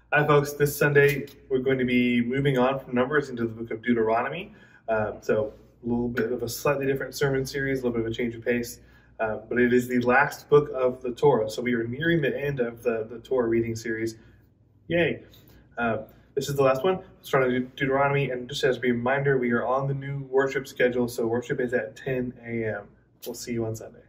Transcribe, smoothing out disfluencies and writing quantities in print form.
Hi, folks. This Sunday, we're going to be moving on from Numbers into the book of Deuteronomy. So, a little bit of a slightly different sermon series, a little bit of a change of pace, but it is the last book of the Torah. So, we are nearing the end of the Torah reading series. Yay! Uh, this is the last one. Starting Deuteronomy, and just as a reminder, we are on the new worship schedule. So, worship is at 10 a.m. We'll see you on Sunday.